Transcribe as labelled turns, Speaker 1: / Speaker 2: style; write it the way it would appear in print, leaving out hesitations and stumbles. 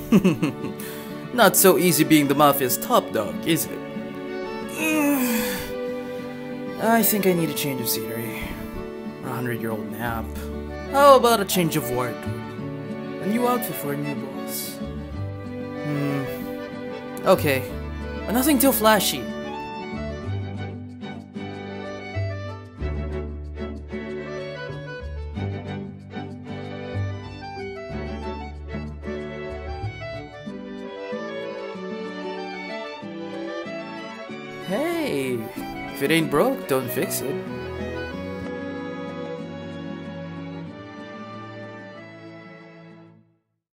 Speaker 1: Not so easy being the Mafia's top dog, is it? I think I need a change of scenery. A 100-year-old nap. How about a change of wardrobe? A new outfit for a new boss. Okay, but nothing too flashy. Hey, if it ain't broke, don't fix it.